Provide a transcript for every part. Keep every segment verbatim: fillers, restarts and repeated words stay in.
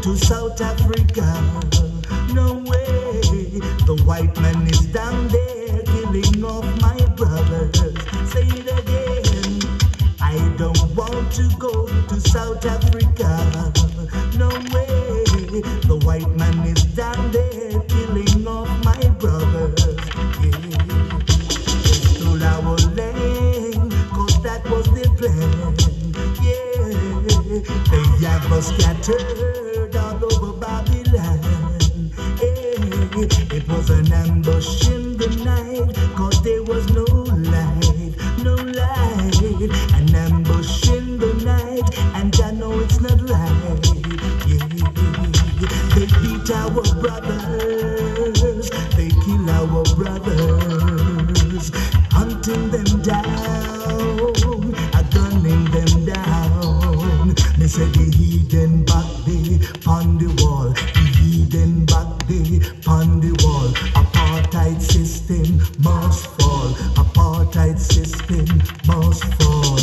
to South Africa. No way, the white man is down there killing off my brothers. Say it again, I don't want to go to South Africa. No way, the white man is down there killing off my brothers. Yeah, they stole our land, cause that was their plan. Yeah, they have us scattered all over Babylon. Yeah, it was an ambush in the night, cause there was no light, no light. An ambush in the night, and I know it's not right. Yeah, they beat our brothers, they kill our brothers, hunting them down, a gunning them down. They say the heathen back there on the wall, the heathen back there on the wall. Apartheid system must fall, apartheid system must fall.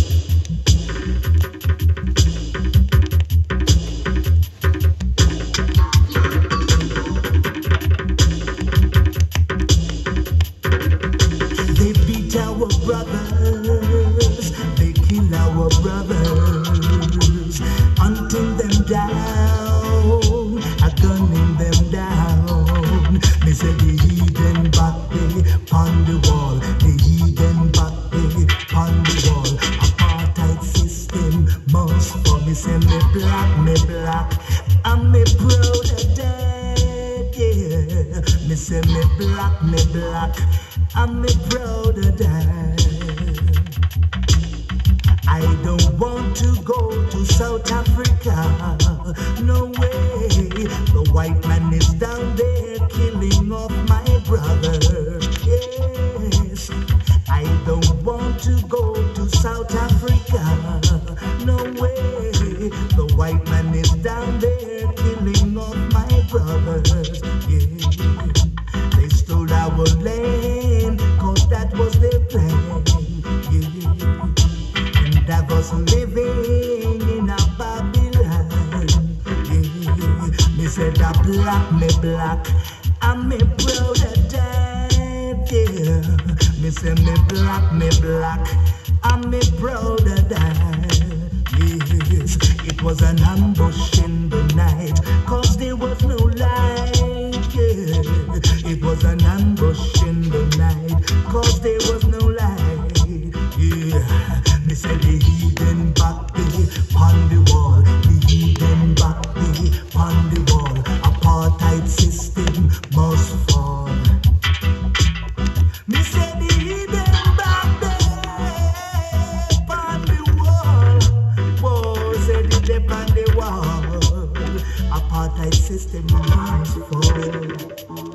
They beat our brothers, they kill our brothers, hunting them down, a gunning them down. They say the heathen back there on the wall, the heathen back there on the wall. Apartheid system must fall. Me say me black, me black, and me proud of that. Yeah, me say me black, me black, and me proud of that. I don't want to go to South Africa. No way, the white man is down there killing off my brother. Yes, I don't want to go to South Africa. No way, the white man is down there killing off my brothers. Yeah, they stole our land, cause that was their plan. Yeah, and I was living in a Babylon. Yeah, me said I black, me black, and me proud of that. Yeah, me say me black, me black, and me proud of that. Yes, it was an ambush in the night, cause there was no light. Yeah, it was an ambush in the night, cause there was no light. Yeah, me say the heathen back there on the wall, the heathen back there on the wall. Apartheid system must fall. Me say the heathen back there on the wall. Whoa, say the dip on the wall. Apartheid system must fall.